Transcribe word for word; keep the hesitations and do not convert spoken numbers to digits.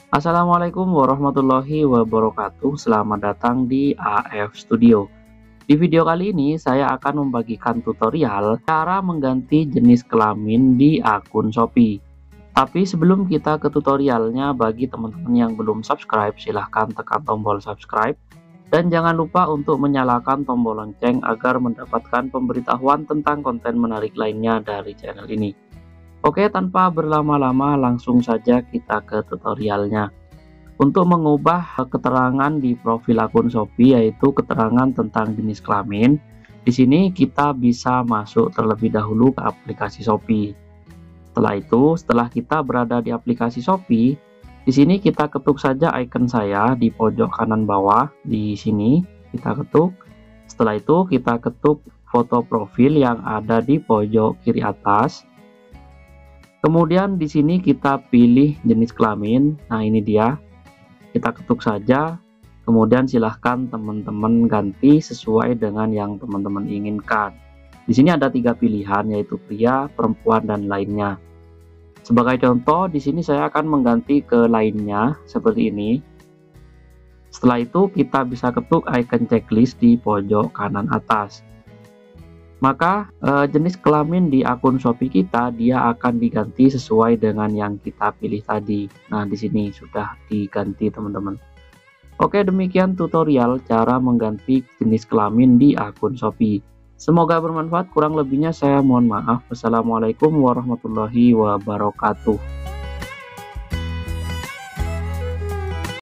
Assalamualaikum warahmatullahi wabarakatuh. Selamat datang di A F Studio. Di video kali ini saya akan membagikan tutorial cara mengganti jenis kelamin di akun Shopee. Tapi sebelum kita ke tutorialnya, bagi teman-teman yang belum subscribe, silahkan tekan tombol subscribe. Dan jangan lupa untuk menyalakan tombol lonceng agar mendapatkan pemberitahuan tentang konten menarik lainnya dari channel ini. Oke, tanpa berlama-lama langsung saja kita ke tutorialnya. Untuk mengubah keterangan di profil akun Shopee, yaitu keterangan tentang jenis kelamin, di sini kita bisa masuk terlebih dahulu ke aplikasi Shopee. Setelah itu, setelah kita berada di aplikasi Shopee, di sini kita ketuk saja icon saya di pojok kanan bawah. Di sini kita ketuk. Setelah itu kita ketuk foto profil yang ada di pojok kiri atas. Kemudian di sini kita pilih jenis kelamin. Nah, ini dia. Kita ketuk saja. Kemudian silahkan teman-teman ganti sesuai dengan yang teman-teman inginkan. Di sini ada tiga pilihan, yaitu pria, perempuan, dan lainnya. Sebagai contoh, di sini saya akan mengganti ke lainnya seperti ini. Setelah itu kita bisa ketuk icon checklist di pojok kanan atas. Maka eh, jenis kelamin di akun Shopee kita dia akan diganti sesuai dengan yang kita pilih tadi. Nah, di sini sudah diganti teman-teman. Oke, demikian tutorial cara mengganti jenis kelamin di akun Shopee. Semoga bermanfaat, kurang lebihnya saya mohon maaf. Wassalamualaikum warahmatullahi wabarakatuh.